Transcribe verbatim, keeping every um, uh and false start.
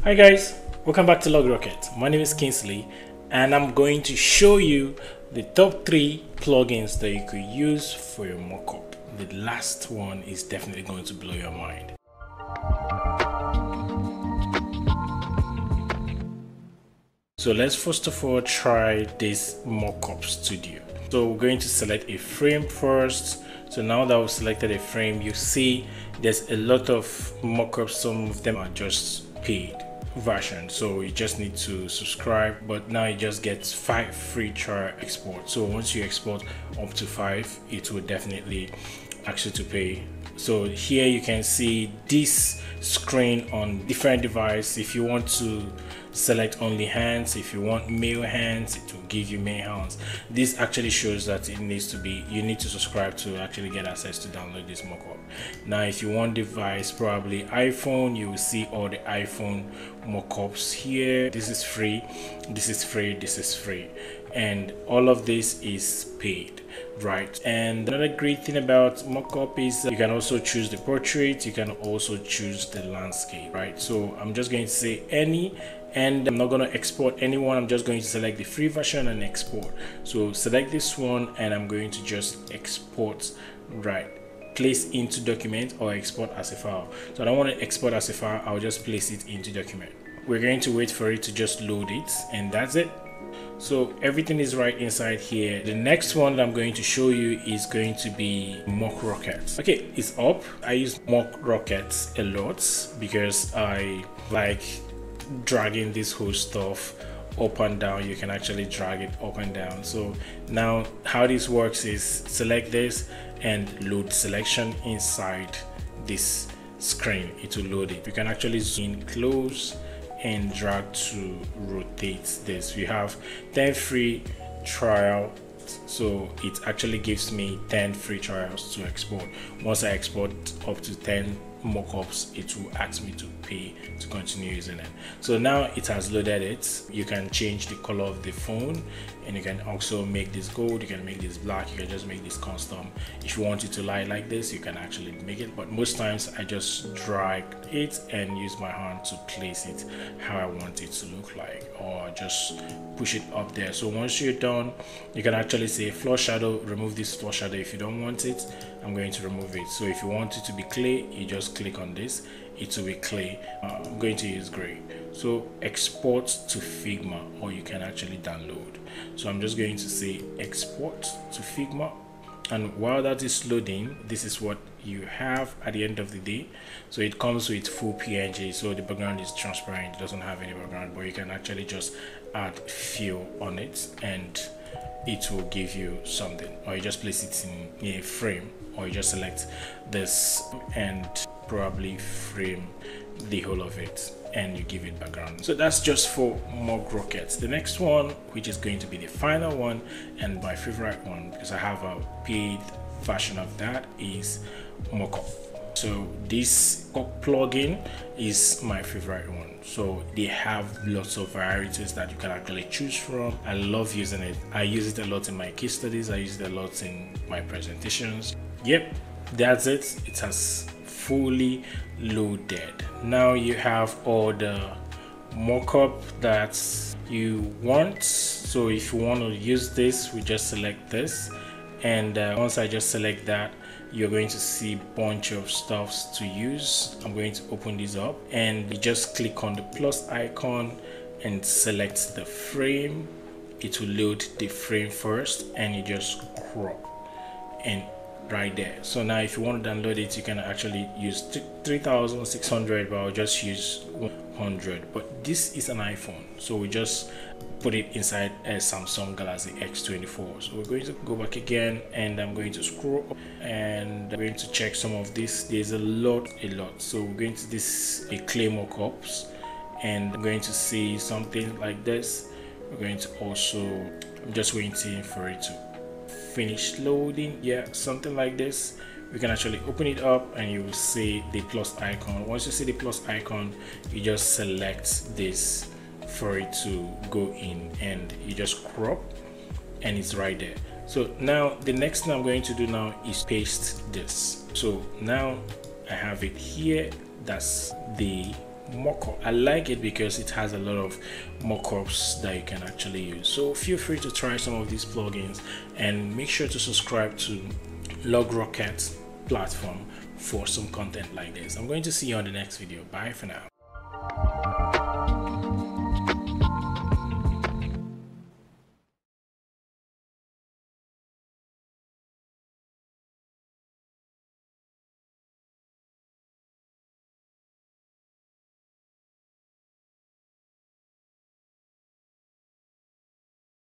Hi guys, welcome back to LogRocket. My name is Kingsley and I'm going to show you the top three plugins that you could use for your mockup. The last one is definitely going to blow your mind. So let's first of all try this Mockup Studio. So we're going to select a frame first. So now that we've selected a frame, you see there's a lot of mockups. Some of them are just paid version, so you just need to subscribe, but now you just get five free trial export. So once you export up to five, it will definitely ask you to pay. So here you can see this screen on different devices. If you want to select only hands, if you want male hands, it will give you male hands. This actually shows that it needs to be, you need to subscribe to actually get access to download this mockup. Now if you want device, probably iPhone, you will see all the iPhone mockups here. This is free, this is free, this is free, and all of this is paid, right? And another great thing about mockup is you can also choose the portrait, you can also choose the landscape, right? So I'm just going to say any, and I'm not going to export anyone. I'm just going to select the free version and export. So select this one and I'm going to just export, right? Place into document or export as a file. So I don't want to export as a file, I'll just place it into document. We're going to wait for it to just load it, and that's it. So everything is right inside here. The next one that I'm going to show you is going to be MockRocket. Okay, it's up. I use MockRocket a lot because I like dragging this whole stuff up and down. You can actually drag it up and down. So now how this works is select this and load selection inside this screen. It will load it. You can actually zoom in close and drag to rotate this. We have ten free trial, so it actually gives me ten free trials to export. Once I export up to ten mockups, it will ask me to pay to continue using it. So now it has loaded it. You can change the color of the phone, and you can also make this gold, you can make this black, you can just make this custom. If you want it to lie like this, you can actually make it, but most times I just drag it and use my hand to place it how I want it to look like, or just push it up there. So once you're done, you can actually say floor shadow, remove this floor shadow. If you don't want it, I'm going to remove it. So if you want it to be clay, you just click on this, it will be clay. uh, I'm going to use gray. So export to Figma, or you can actually download. So I'm just going to say export to Figma, and while that is loading, this is what you have at the end of the day. So it comes with full P N G, so the background is transparent, it doesn't have any background, but you can actually just add fill on it and it will give you something, or you just place it in a frame, or you just select this and probably frame the whole of it and you give it background. So that's just for MockRocket. The next one, which is going to be the final one and my favorite one, because I have a paid version of that, is Mockup. So this plugin is my favorite one. So they have lots of varieties that you can actually choose from. I love using it. I use it a lot in my case studies, I use it a lot in my presentations. Yep, that's it. It has fully loaded. Now you have all the mockup that you want. So if you want to use this, we just select this, and uh, once I just select that, you're going to see a bunch of stuffs to use. I'm going to open this up, and you just click on the plus icon and select the frame. It will load the frame first, and you just crop and right there. So now if you want to download it, you can actually use three thousand six hundred, but I'll just use one hundred. But this is an iPhone, so we just put it inside a Samsung Galaxy X twenty-four. So we're going to go back again, and I'm going to scroll up, and I'm going to check some of this. There's a lot a lot so we're going to this a clay mockups, and I'm going to see something like this. We're going to also, I'm just waiting for it to finish loading. Yeah, something like this. We can actually open it up, and you will see the plus icon. Once you see the plus icon, you just select this for it to go in, and you just crop, and it's right there. So now the next thing I'm going to do now is paste this. So now I have it here. That's the Mockup. I like it because it has a lot of mockups that you can actually use. So feel free to try some of these plugins and make sure to subscribe to LogRocket platform for some content like this. I'm going to see you on the next video. Bye for now.